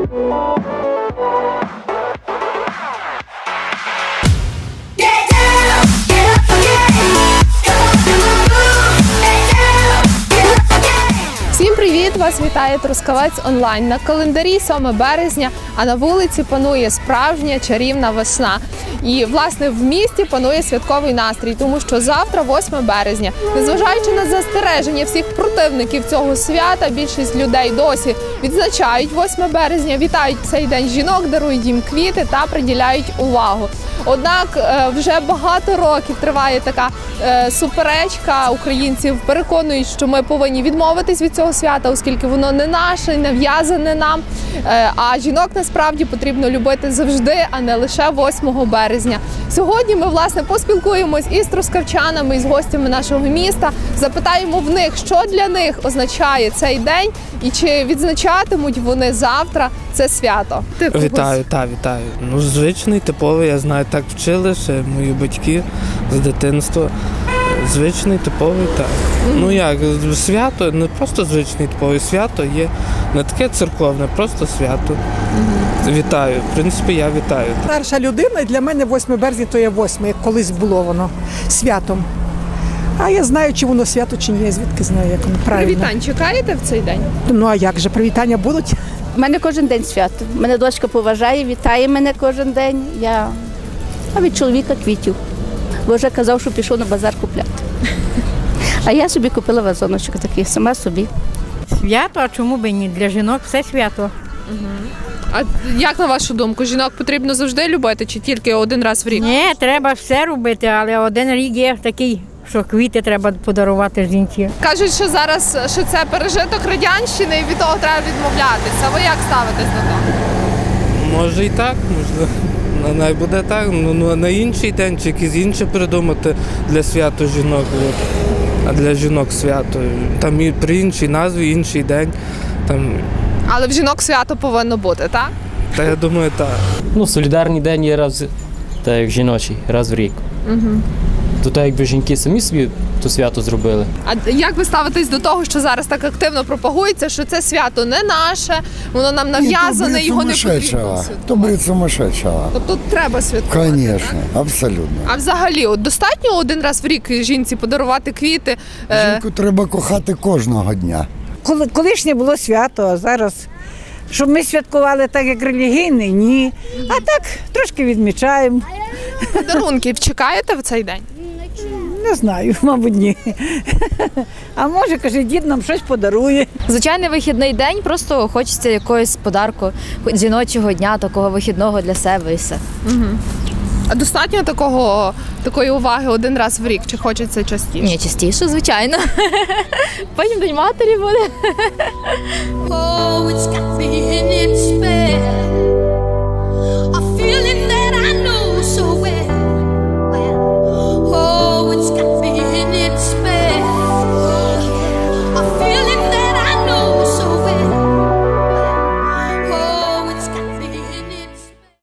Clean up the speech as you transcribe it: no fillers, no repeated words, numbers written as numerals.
Вас вітає Трускавець онлайн. На календарі 7 березня, а на вулиці панує справжня чарівна весна. І, власне, в місті панує святковий настрій, тому що завтра, 8 березня, незважаючи на застереження всіх противників цього свята, більшість людей досі відзначають 8 березня, вітають цей день жінок, дарують їм квіти та приділяють увагу. Однак вже багато років триває така суперечка. Українців переконують, що ми повинні відмовитись від цього свята, оскільки воно не наше, нав'язане нам. А жінок насправді потрібно любити завжди, а не лише 8 березня. Сьогодні ми, власне, поспілкуємось із трускавчанами, із гостями нашого міста, запитаємо в них, що для них означає цей день і чи відзначатимуть вони завтра це свято. Вітаю. Ну, звичний, типовий, я знаю, так вчили ще мої батьки з дитинства. Звичний, типовий, так. Ну як, свято, не просто звичний, типовий, свято є не таке церковне, просто свято. Вітаю, в принципі, я вітаю. Старша людина, і для мене 8 березня то є 8, як колись було воно, святом. А я знаю, чи воно свято, чи ні, я звідки знаю, як воно правильно. Привітань чекаєте в цей день? Ну а як же, привітання будуть? У мене кожен день свято. Мене дочка поважає, вітає мене кожен день. А від чоловіка квітів. Бо вже казав, що пішов на базар купляти. А я собі купила вазоночок такий, сама собі. Свято, а чому б і ні? Для жінок все свято. А як, на вашу думку, жінок потрібно завжди любити чи тільки один раз в рік? Ні, треба все робити, але один рік є такий, що квіти треба подарувати жінці. Кажуть, що зараз що це пережиток радянщини і від того треба відмовлятися. Ви як ставитесь до того? Може і так, можливо. Най буде так, ну на інший день чи якісь інші придумати для свято жінок, а для жінок свято. Там і при іншій назві, інший день. Там... Але в жінок свято повинно бути, так? Та я думаю, так. Ну, солідарний день є раз, так як жіночий, раз в рік. То так, якби жінки самі собі то свято зробили. А як ви ставитесь до того, що зараз так активно пропагується, що це свято не наше, воно нам нав'язане, його не потрібно? То бред сумасшедшего. Тобто треба святкувати? Конечно, абсолютно. А взагалі, от достатньо один раз в рік жінці подарувати квіти? Жінку треба кохати кожного дня. Колишнє було свято, а зараз, щоб ми святкували так, як релігійний, ні. А так, трошки відмічаємо. Подарунків чекаєте в цей день? Не знаю, мабуть, ні. А може, каже, дід нам щось подарує. Звичайний вихідний день, просто хочеться якогось подарку, жіночого дня, такого вихідного для себе і все. А достатньо такої уваги один раз в рік, чи хочеться частіше? Ні, частіше, звичайно. Потім День матері буде.